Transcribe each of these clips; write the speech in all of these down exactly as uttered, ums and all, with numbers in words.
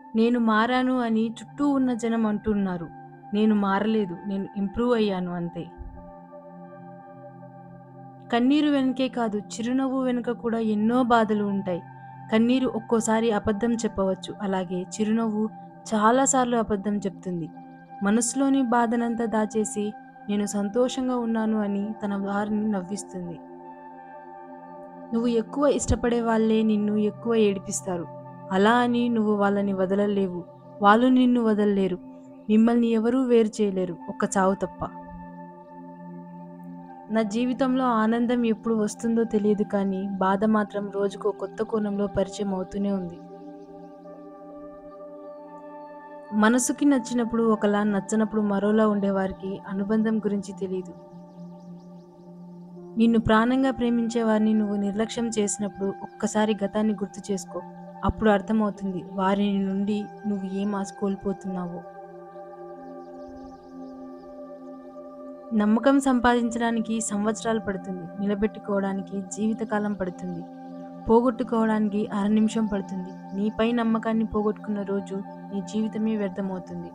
నేను మారాను అని చుట్టూ ఉన్న జనం అంటున్నారు. నేను మారలేదు. నేను ఇంప్రూవ్ అయ్యాను అంతే. కన్నీరు వెనకే కాదు, చిరునవ్వు వెనుక కూడా ఎన్నో బాధలు ఉంటాయి. కన్నీరు ఒక్కోసారి అబద్ధం చెప్పవచ్చు. అలాగే చిరునవ్వు చాలా సార్లు అబద్ధం చెప్తుంది. మనసులోని బాధనంతా దాచేసి నేను సంతోషంగా ఉన్నాను అని తన వారిని నవ్విస్తుంది. నువ్వు ఎక్కువ ఇష్టపడే వాళ్ళే నిన్ను ఎక్కువ ఏడిపిస్తారు. అలా అని నువ్వు వాళ్ళని వదలలేవు. వాళ్ళు నిన్ను వదలలేరు. మిమ్మల్ని ఎవరూ వేరు చేయలేరు. ఒక్క చావు తప్ప. నా జీవితంలో ఆనందం ఎప్పుడు వస్తుందో తెలియదు కానీ బాధ మాత్రం రోజుకో కొత్త కోణంలో పరిచయం అవుతూనే ఉంది. మనసుకి నచ్చినప్పుడు ఒకలా, నచ్చనప్పుడు మరోలా ఉండేవారికి అనుబంధం గురించి తెలియదు. నిన్ను ప్రాణంగా ప్రేమించే వారిని నువ్వు నిర్లక్ష్యం చేసినప్పుడు ఒక్కసారి గతాన్ని గుర్తు చేసుకో. అప్పుడు అర్థమవుతుంది వారి నుండి నువ్వు ఏం ఆశ కోల్పోతున్నావో. నమ్మకం సంపాదించడానికి సంవత్సరాలు పడుతుంది. నిలబెట్టుకోవడానికి జీవితకాలం పడుతుంది. పోగొట్టుకోవడానికి అర నిమిషం పడుతుంది. నీపై నమ్మకాన్ని పోగొట్టుకున్న రోజు నీ జీవితమే వ్యర్థమవుతుంది.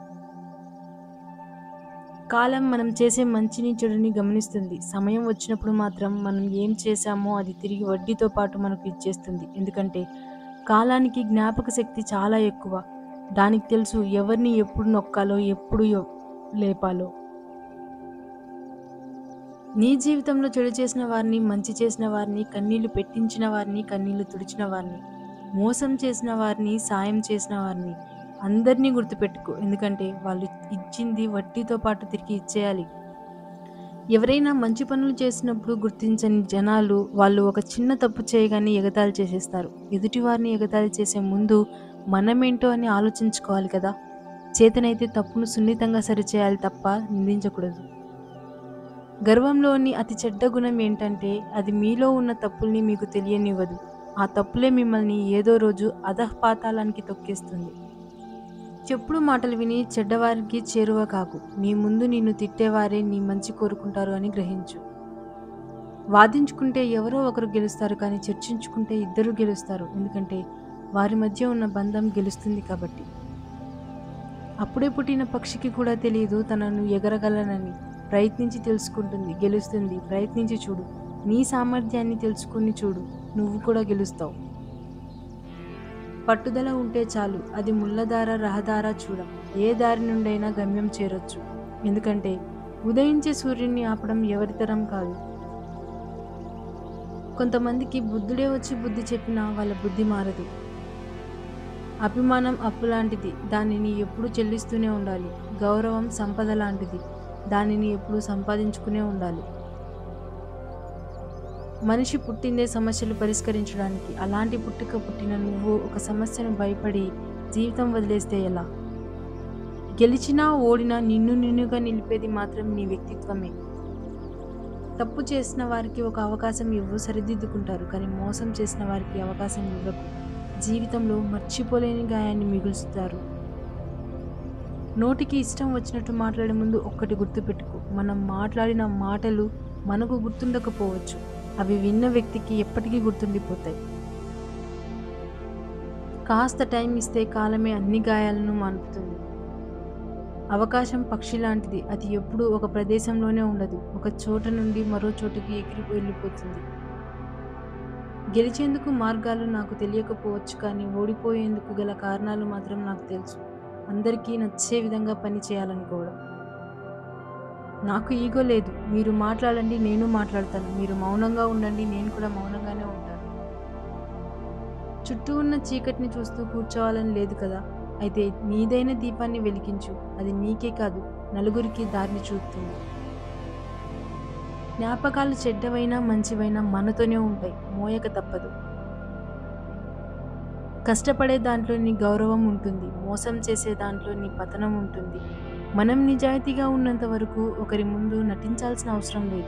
కాలం మనం చేసే మంచిని చెడుని గమనిస్తుంది. సమయం వచ్చినప్పుడు మాత్రం మనం ఏం చేశామో అది తిరిగి వడ్డీతో పాటు మనకు ఇచ్చేస్తుంది. ఎందుకంటే కాలానికి జ్ఞాపక శక్తి చాలా ఎక్కువ. దానికి తెలుసు ఎవరిని ఎప్పుడు నొక్కాలో, ఎప్పుడు ఎవ్- లేపాలో. నీ జీవితంలో చెడు చేసిన వారిని, మంచి చేసిన వారిని, కన్నీళ్లు పెట్టించిన వారిని, కన్నీళ్లు తుడిచిన వారిని, మోసం చేసిన వారిని, సాయం చేసిన వారిని అందరినీ గుర్తుపెట్టుకో. ఎందుకంటే వాళ్ళు ఇచ్చింది వడ్డీతో పాటు తిరిగి ఇచ్చేయాలి. ఎవరైనా మంచి పనులు చేసినప్పుడు గుర్తించని జనాలు వాళ్ళు ఒక చిన్న తప్పు చేయగానే ఎగతాళి చేసేస్తారు. ఎదుటి వారిని ఎగతాళి చేసే ముందు మనమేంటో అని ఆలోచించుకోవాలి కదా. చేతనైతే తప్పును సున్నితంగా సరిచేయాలి తప్ప నిందించకూడదు. గర్వంలోని అతి చెడ్డ గుణం ఏంటంటే అది మీలో ఉన్న తప్పుల్ని మీకు తెలియనివ్వదు. ఆ తప్పులే మిమ్మల్ని ఏదో రోజు అధఃపాతాళానికి తొక్కేస్తుంది. చెప్పుడు మాటలు విని చెడ్డవారికి చేరువ కాకు. నీ ముందు నిన్ను తిట్టేవారే నీ మంచి కోరుకుంటారు అని గ్రహించు. వాదించుకుంటే ఎవరో ఒకరు గెలుస్తారు, కానీ చర్చించుకుంటే ఇద్దరు గెలుస్తారు. ఎందుకంటే వారి మధ్య ఉన్న బంధం గెలుస్తుంది కాబట్టి. అప్పుడే పుట్టిన పక్షికి కూడా తెలియదు తనను ఎగరగలనని. ప్రయత్నించి తెలుసుకుంటుంది, గెలుస్తుంది. ప్రయత్నించి చూడు. నీ సామర్థ్యాన్ని తెలుసుకుని చూడు, నువ్వు కూడా గెలుస్తావు. పట్టుదల ఉంటే చాలు. అది ముళ్ళదార, రహదార చూడం. ఏ దారి నుండైనా గమ్యం చేరొచ్చు. ఎందుకంటే ఉదయించే సూర్యుడిని ఆపడం ఎవరితరం కాదు. కొంతమందికి బుద్ధుడే వచ్చి బుద్ధి చెప్పినా వాళ్ళ బుద్ధి మారదు. అభిమానం అప్పు లాంటిది, దానిని ఎప్పుడు చెల్లిస్తూనే ఉండాలి. గౌరవం సంపద లాంటిది, దానిని ఎప్పుడు సంపాదించుకునే ఉండాలి. మనిషి పుట్టిందే సమస్యలు పరిష్కరించడానికి. అలాంటి పుట్టుక పుట్టిన నువ్వు ఒక సమస్యను భయపడి జీవితం వదిలేస్తే ఎలా? గెలిచినా ఓడినా నిన్ను నిన్నుగా నిలిపేది మాత్రం నీ వ్యక్తిత్వమే. తప్పు చేసిన వారికి ఒక అవకాశం ఇవ్వు, సరిదిద్దుకుంటారు. కానీ మోసం చేసిన వారికి అవకాశం ఇవ్వకు. జీవితంలో మర్చిపోలేని గాయాన్ని మిగులుస్తారు. నోటికి ఇష్టం వచ్చినట్టు మాట్లాడే ముందు ఒక్కటి గుర్తుపెట్టుకో. మనం మాట్లాడిన మాటలు మనకు గుర్తుండకపోవచ్చు. అవి విన్న వ్యక్తికి ఎప్పటికీ గుర్తుండిపోతాయి. కాస్త టైం ఇస్తే కాలమే అన్ని గాయాలను మాన్పుతుంది. అవకాశం పక్షి లాంటిది. అది ఎప్పుడూ ఒక ప్రదేశంలోనే ఉండదు. ఒక చోట నుండి మరో చోటుకి ఎగిరి వెళ్ళిపోతుంది. గెలిచేందుకు మార్గాలు నాకు తెలియకపోవచ్చు, కానీ ఓడిపోయేందుకు గల కారణాలు మాత్రం నాకు తెలుసు. అందరికీ నచ్చే విధంగా పని చేయాలనుకోవడం. నాకు ఈగో లేదు. మీరు మాట్లాడండి, నేను మాట్లాడతాను. మీరు మౌనంగా ఉండండి, నేను కూడా మౌనంగానే ఉంటాను. చుట్టూ ఉన్న చీకటిని చూస్తూ కూర్చోవాలని లేదు కదా. అయితే నీదైన దీపాన్ని వెలిగించు. అది నీకే కాదు, నలుగురికి దారిని చూపుతుంది. జ్ఞాపకాలు చెడ్డవైనా మంచివైనా మనతోనే ఉంటాయి, మోయక తప్పదు. కష్టపడే దాంట్లో నీ గౌరవం ఉంటుంది, మోసం చేసే దాంట్లో నీ పతనం ఉంటుంది. మనం నిజాయితీగా ఉన్నంత వరకు ఒకరి ముందు నటించాల్సిన అవసరం లేదు.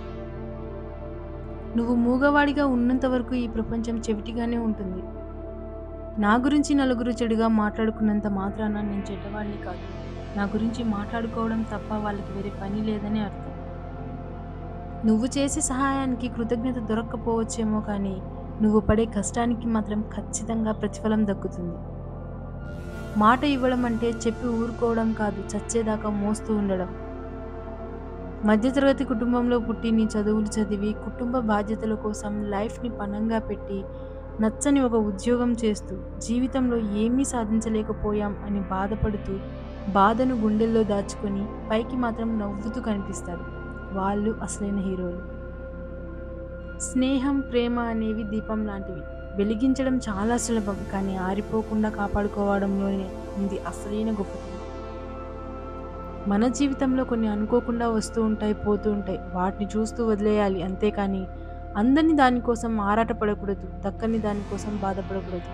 నువ్వు మూగవాడిగా ఉన్నంత వరకు ఈ ప్రపంచం చెవిటిగానే ఉంటుంది. నా గురించి నలుగురు చెడుగా మాట్లాడుకున్నంత మాత్రాన నేను చెడ్డవాడిని కాదు. నా గురించి మాట్లాడుకోవడం తప్ప వాళ్ళకి వేరే పని లేదని అర్థం. నువ్వు చేసే సహాయానికి కృతజ్ఞత దొరక్కపోవచ్చేమో, కానీ నువ్వు పడే కష్టానికి మాత్రం ఖచ్చితంగా ప్రతిఫలం దక్కుతుంది. మాట ఇవ్వడం అంటే చెప్పి ఊరుకోవడం కాదు, చచ్చేదాకా మోస్తూ ఉండడం. మధ్యతరగతి కుటుంబంలో పుట్టి నీ చదువులు చదివి, కుటుంబ బాధ్యతల కోసం లైఫ్‌ని పణంగా పెట్టి, నచ్చని ఒక ఉద్యోగం చేస్తూ, జీవితంలో ఏమీ సాధించలేకపోయాం అని బాధపడుతూ, బాధను గుండెల్లో దాచుకొని, పైకి మాత్రం నవ్వుతూ కనిపిస్తారు. వాళ్ళు అసలైన హీరోలు. స్నేహం, ప్రేమ అనేవి దీపం లాంటివి. వెలిగించడం చాలా సులభం. కానీ ఆరిపోకుండా కాపాడుకోవడంలోనే ఉంది అసలైన గొప్పతనం. మన జీవితంలో కొన్ని అనుకోకుండా వస్తూ ఉంటాయి, పోతూ ఉంటాయి. వాటిని చూస్తూ వదిలేయాలి అంతేకాని అందని దానికోసం ఆరాటపడకూడదు. దక్కని దానికోసం బాధపడకూడదు.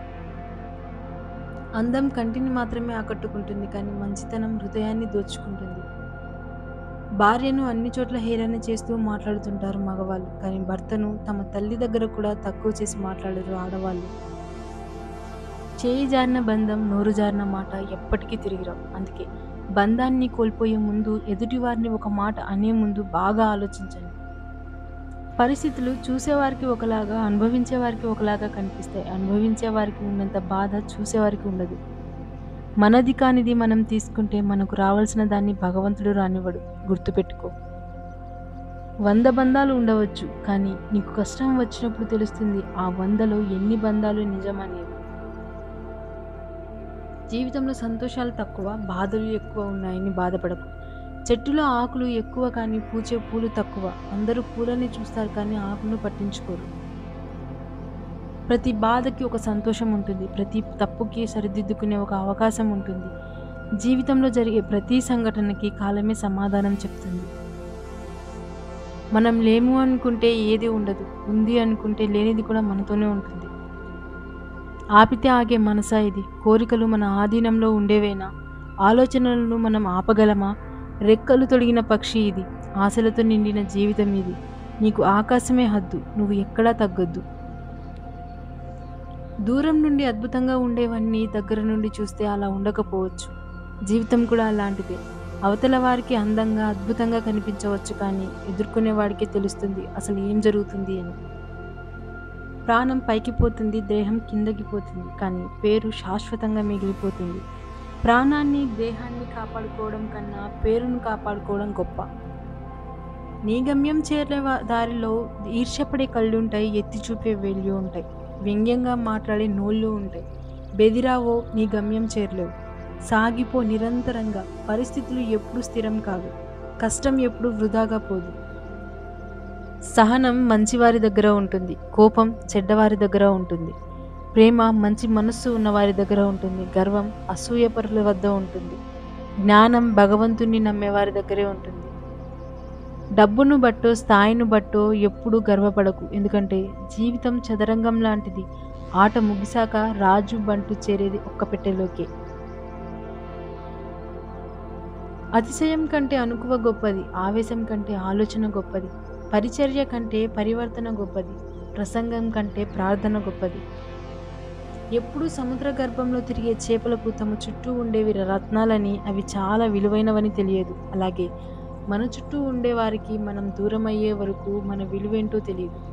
అందం కంటిని మాత్రమే ఆకట్టుకుంటుంది. కానీ మంచితనం హృదయాన్ని దోచుకుంటుంది. భార్యను అన్ని చోట్ల హేళన చేస్తూ మాట్లాడుతుంటారు మగవాళ్ళు. కానీ భర్తను తమ తల్లి దగ్గర కూడా తక్కువ చేసి మాట్లాడరు ఆడవాళ్ళు. చేయి జారిన బంధం, నోరు జారిన మాట ఎప్పటికీ తిరిగిరావు. అందుకే బంధాన్ని కోల్పోయే ముందు, ఎదుటివారిని ఒక మాట అనే ముందు బాగా ఆలోచించండి. పరిస్థితులు చూసేవారికి ఒకలాగా, అనుభవించేవారికి ఒకలాగా కనిపిస్తాయి. అనుభవించేవారికి ఉన్నంత బాధ చూసేవారికి ఉండదు. మనది కానిది మనం తీసుకుంటే మనకు రావాల్సిన దాన్ని భగవంతుడు రానివ్వడు. గుర్తుపెట్టుకో. వంద బంధాలు ఉండవచ్చు. కానీ నీకు కష్టం వచ్చినప్పుడు తెలుస్తుంది ఆ వందలో ఎన్ని బంధాలు నిజమనేవి. జీవితంలో సంతోషాలు తక్కువ, బాధలు ఎక్కువ ఉన్నాయని బాధపడకు. చెట్టులో ఆకులు ఎక్కువ కానీ పూచే పూలు తక్కువ. అందరూ పూలని చూస్తారు కానీ ఆకును పట్టించుకోరు. ప్రతి బాధకి ఒక సంతోషం ఉంటుంది. ప్రతి తప్పుకి సరిదిద్దుకునే ఒక అవకాశం ఉంటుంది. జీవితంలో జరిగే ప్రతి సంఘటనకి కాలమే సమాధానం చెప్తుంది. మనం లేము అనుకుంటే ఏది ఉండదు. ఉంది అనుకుంటే లేనిది కూడా మనతోనే ఉంటుంది. ఆపితే ఆగే మనసా ఇది? కోరికలు మన ఆధీనంలో ఉండేవేనా? ఆలోచనలను మనం ఆపగలమా? రెక్కలు తొడిగిన పక్షి ఇది. ఆశలతో నిండిన జీవితం ఇది. నీకు ఆకాశమే హద్దు. నువ్వు ఎక్కడా తగ్గొద్దు. దూరం నుండి అద్భుతంగా ఉండేవన్నీ దగ్గర నుండి చూస్తే అలా ఉండకపోవచ్చు. జీవితం కూడా అలాంటిదే. అవతల వారికి అందంగా, అద్భుతంగా కనిపించవచ్చు. కానీ ఎదుర్కొనే వాడికి తెలుస్తుంది అసలు ఏం జరుగుతుంది అని. ప్రాణం పైకి పోతుంది, దేహం కిందకి పోతుంది. కానీ పేరు శాశ్వతంగా మిగిలిపోతుంది. ప్రాణాన్ని, దేహాన్ని కాపాడుకోవడం కన్నా పేరును కాపాడుకోవడం గొప్ప. నీ గమ్యం చేరే దారిలో ఈర్ష్యపడే కళ్ళుంటాయి, ఎత్తి చూపే వేళ్ళు ఉంటాయి, వ్యంగ్యంగా మాట్లాడే నోళ్ళు ఉంటాయి. బెదిరావో నీ గమ్యం చేరలేవు. సాగిపో నిరంతరంగా. పరిస్థితులు ఎప్పుడు స్థిరం కాదు. కష్టం ఎప్పుడు వృధాగా పోదు. సహనం మంచివారి దగ్గర ఉంటుంది. కోపం చెడ్డవారి దగ్గర ఉంటుంది. ప్రేమ మంచి మనస్సు ఉన్నవారి దగ్గర ఉంటుంది. గర్వం అసూయపరుల వద్ద ఉంటుంది. జ్ఞానం భగవంతుణ్ణి నమ్మేవారి దగ్గరే ఉంటుంది. డబ్బును బట్టో, స్థాయిని బట్టో ఎప్పుడూ గర్వపడకు. ఎందుకంటే జీవితం చదరంగం లాంటిది. ఆట ముగిశాక రాజు బంటు చేరేది ఒక్క పెట్టెలోకే. అతిశయం కంటే అనుకువ గొప్పది. ఆవేశం కంటే ఆలోచన గొప్పది. పరిచర్య కంటే పరివర్తన గొప్పది. ప్రసంగం కంటే ప్రార్థన గొప్పది. ఎప్పుడూ సముద్ర గర్భంలో తిరిగే చేపలకు తమ చుట్టూ ఉండేవి రత్నాలని, అవి చాలా విలువైనవని తెలియదు. అలాగే మన చుట్టూ ఉండేవారికి మనం దూరం అయ్యే వరకు మన విలువేంటో తెలియదు.